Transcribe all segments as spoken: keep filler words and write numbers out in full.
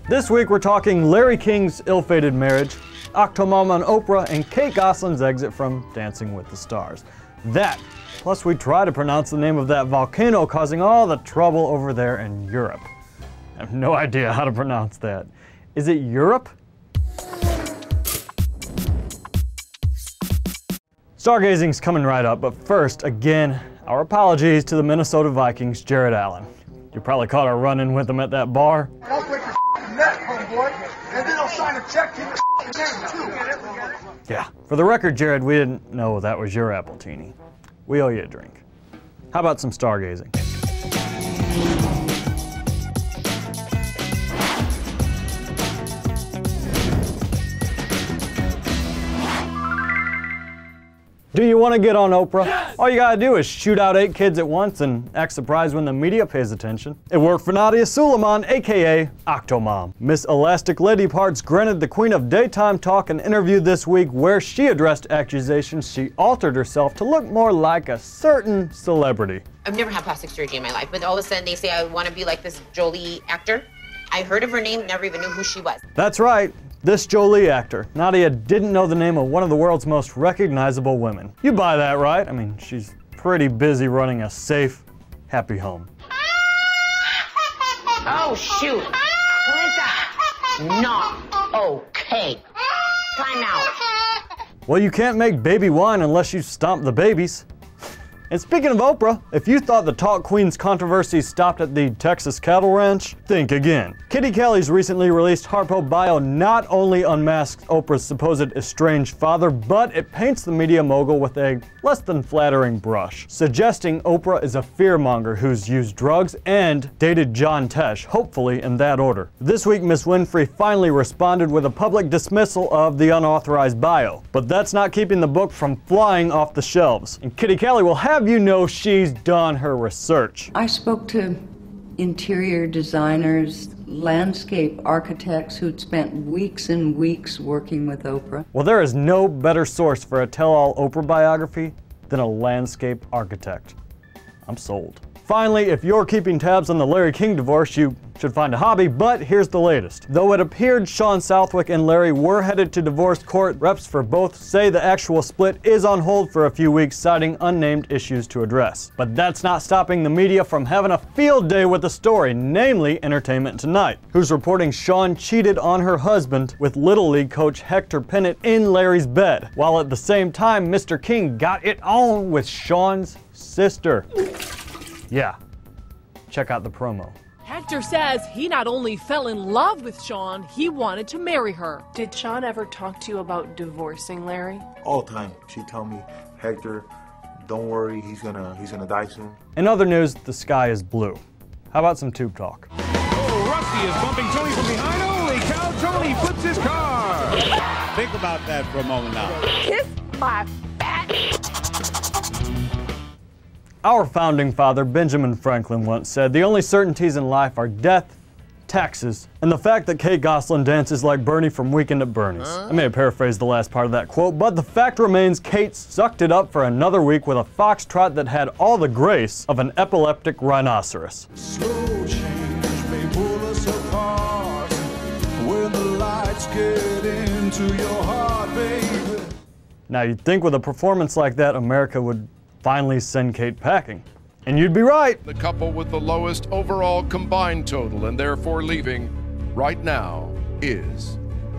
This week we're talking Larry King's ill-fated marriage, Octomom on Oprah, and Kate Gosselin's exit from Dancing with the Stars. That, plus we try to pronounce the name of that volcano causing all the trouble over there in Europe. I have no idea how to pronounce that. Is it Europe? Stargazing's coming right up, but first, again, our apologies to the Minnesota Vikings' Jared Allen. You probably caught her running with him at that bar. Don't break your neck, homeboy, and then I'll sign a check to your name, too. Yeah, for the record, Jared, we didn't know that was your Appletini. We owe you a drink. How about some stargazing? Do you want to get on Oprah? Yes! All you gotta do is shoot out eight kids at once and act surprised when the media pays attention. It worked for Nadya Suleman, aka Octomom. Miss Elastic Lady Parts granted the queen of daytime talk an interview this week where she addressed accusations she altered herself to look more like a certain celebrity. I've never had plastic surgery in my life, but all of a sudden they say I want to be like this Jolie actor. I heard of her name, never even knew who she was. That's right. This Jolie actor. Nadia didn't know the name of one of the world's most recognizable women. You buy that, right? I mean, she's pretty busy running a safe, happy home. Oh, shoot. Clarissa, not okay. Time out. Well, you can't make baby wine unless you stomp the babies. And speaking of Oprah, if you thought the Talk Queen's controversy stopped at the Texas cattle ranch, think again. Kitty Kelly's recently released Harpo bio not only unmasks Oprah's supposed estranged father, but it paints the media mogul with a less than flattering brush, suggesting Oprah is a fearmonger who's used drugs and dated John Tesh, hopefully in that order. This week, Miss Winfrey finally responded with a public dismissal of the unauthorized bio. But that's not keeping the book from flying off the shelves. And Kitty Kelly will have you know she's done her research. I spoke to interior designers, landscape architects who'd spent weeks and weeks working with Oprah. Well, there is no better source for a tell-all Oprah biography than a landscape architect. I'm sold. Finally, if you're keeping tabs on the Larry King divorce, you should find a hobby, but here's the latest. Though it appeared Sean Southwick and Larry were headed to divorce court, reps for both say the actual split is on hold for a few weeks, citing unnamed issues to address. But that's not stopping the media from having a field day with the story, namely Entertainment Tonight, who's reporting Sean cheated on her husband with Little League coach Hector Penate in Larry's bed, while at the same time Mister King got it on with Sean's sister. Yeah, check out the promo. Hector says he not only fell in love with Sean, he wanted to marry her. Did Sean ever talk to you about divorcing Larry? All the time. She'd tell me, Hector, don't worry, he's gonna he's gonna die soon. In other news, the sky is blue. How about some tube talk? Oh, Rusty is bumping Tony from behind. Holy cow, Tony flips his car. Think about that for a moment now. Kiss my fat. Our founding father, Benjamin Franklin, once said, the only certainties in life are death, taxes, and the fact that Kate Gosselin dances like Bernie from Weekend at Bernie's. Huh? I may have paraphrased the last part of that quote, but the fact remains Kate sucked it up for another week with a foxtrot that had all the grace of an epileptic rhinoceros. Slow change may pull us apart when the lights get into your heart, baby. Now you'd think with a performance like that, America would finally send Kate packing. And you'd be right. The couple with the lowest overall combined total and therefore leaving right now is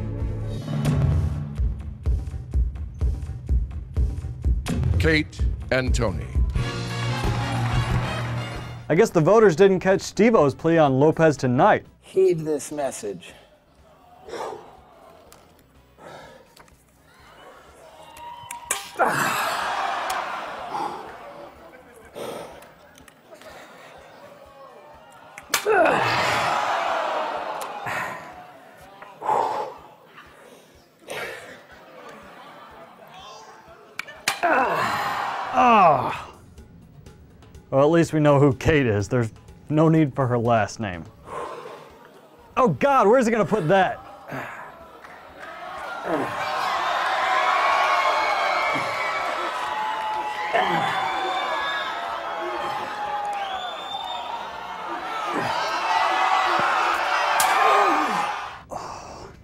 Kate and Tony. I guess the voters didn't catch Steve-O's plea on Lopez tonight. Heed this message. Ah. Well, at least we know who Kate is. There's no need for her last name. Oh God, where's he gonna put that?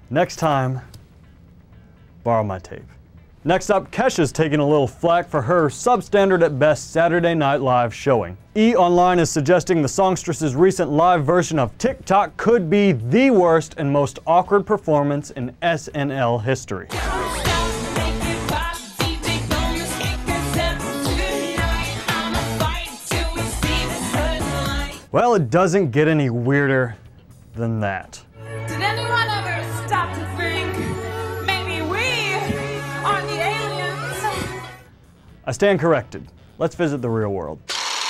Next time, borrow my tape. Next up, Kesha's taking a little flack for her substandard at best Saturday Night Live showing. E! Online is suggesting the songstress's recent live version of Tik Tok could be the worst and most awkward performance in S N L history. Well, it doesn't get any weirder than that. Did anyone ever stop to think maybe we are the aliens? I stand corrected. Let's visit the real world.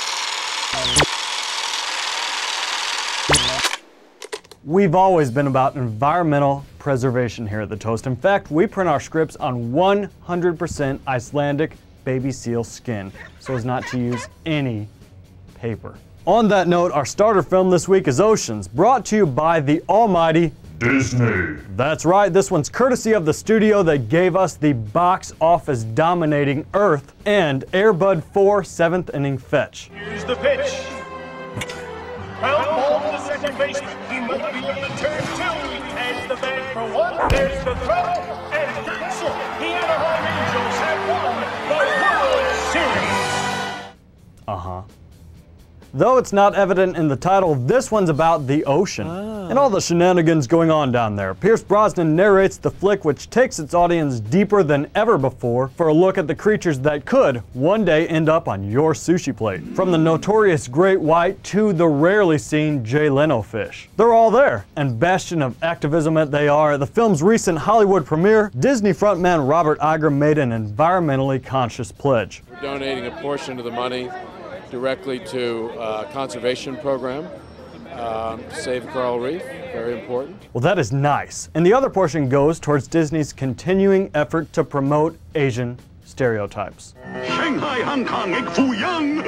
We've always been about environmental preservation here at The Toast. In fact, we print our scripts on one hundred percent Icelandic baby seal skin so as not to use any paper. On that note, our starter film this week is Oceans, brought to you by the almighty Disney. That's right, this one's courtesy of the studio that gave us the box office dominating Earth and Air Bud four seventh inning fetch. Here's the pitch. Foul ball to second baseman. He must be in the turn two. As the bat for one. There's the throw. And that's it. The Anaheim Angels have won the World Series. Uh-huh. Though it's not evident in the title, this one's about the ocean ah. and all the shenanigans going on down there. Pierce Brosnan narrates the flick, which takes its audience deeper than ever before for a look at the creatures that could one day end up on your sushi plate. From the notorious great white to the rarely seen Jay Leno fish. They're all there, and bastion of activism that they are, at the film's recent Hollywood premiere, Disney frontman Robert Iger made an environmentally conscious pledge. We're donating a portion of the money directly to a conservation program, um, Save Coral Reef, very important. Well, that is nice. And the other portion goes towards Disney's continuing effort to promote Asian stereotypes. Shanghai, Hong Kong, egg foo young.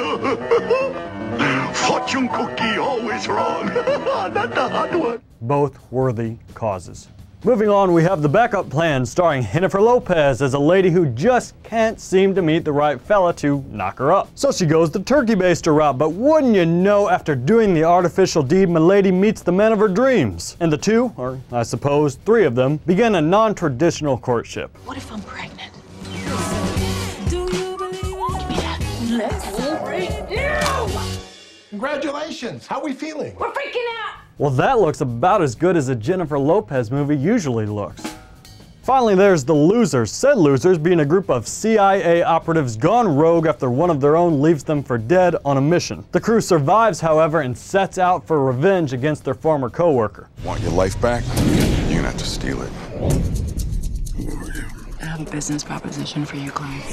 Fortune cookie always wrong. Not the hot one. Both worthy causes. Moving on, we have The Backup Plan, starring Jennifer Lopez as a lady who just can't seem to meet the right fella to knock her up. So she goes the turkey baster route, but wouldn't you know, after doing the artificial deed, milady meets the man of her dreams. And the two, or I suppose three of them, begin a non-traditional courtship. What if I'm pregnant? Do you believe it? Give me that. Let's celebrate you! Congratulations! How are we feeling? We're freaking out! Well, that looks about as good as a Jennifer Lopez movie usually looks. Finally, there's The Losers, said losers being a group of C I A operatives gone rogue after one of their own leaves them for dead on a mission. The crew survives, however, and sets out for revenge against their former co-worker. Want your life back? You're gonna have to steal it. Who are you? I have a business proposition for you, Clive.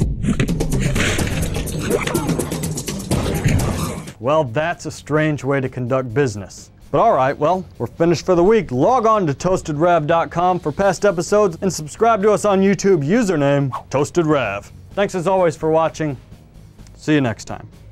Well, that's a strange way to conduct business. But alright, well, we're finished for the week. Log on to toasted rav dot com for past episodes and subscribe to us on YouTube, username ToastedRav. Thanks as always for watching. See you next time.